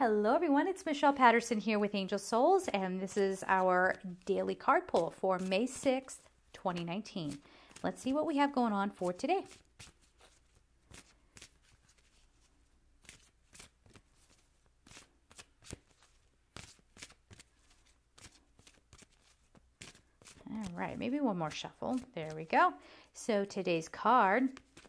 Hello everyone, it's Michelle Patterson here with Angel Souls, and this is our daily card pull for May 6th, 2019. Let's see what we have going on for today. All right, maybe one more shuffle. There we go. So today's card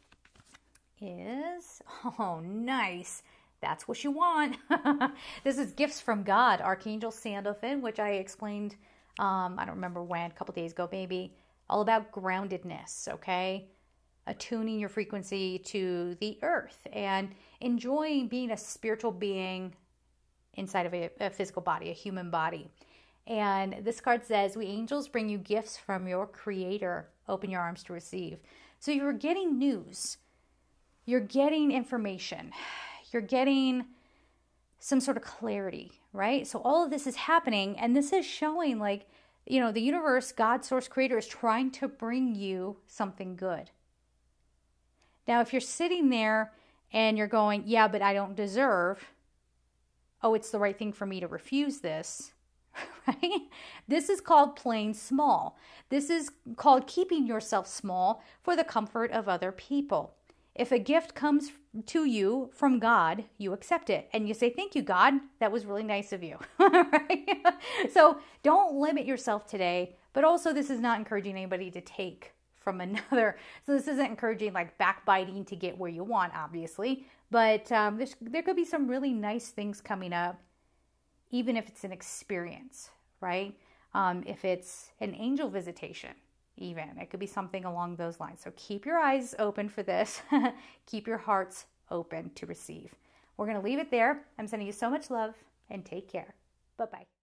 is, oh, nice. That's what you want. This is Gifts from God, Archangel Sandalphon, which I explained, I don't remember when, a couple days ago maybe, all about groundedness, okay? Attuning your frequency to the earth and enjoying being a spiritual being inside of a physical body, a human body. And this card says, we angels bring you gifts from your creator. Open your arms to receive. So you're getting news. You're getting information. You're getting some sort of clarity, right? So all of this is happening, and this is showing like, you know, the universe, God, source, creator is trying to bring you something good. Now, if you're sitting there and you're going, yeah, but I don't deserve, oh, it's the right thing for me to refuse this, right? This is called playing small. This is called keeping yourself small for the comfort of other people. If a gift comes to you from God, you accept it. And you say, thank you, God. That was really nice of you. Right? So don't limit yourself today. But also, this is not encouraging anybody to take from another. So this isn't encouraging like backbiting to get where you want, obviously. But there could be some really nice things coming up, even if it's an experience, right? If it's an angel visitation. Even. It could be something along those lines. So keep your eyes open for this. Keep your hearts open to receive. We're going to leave it there. I'm sending you so much love and take care. Bye-bye.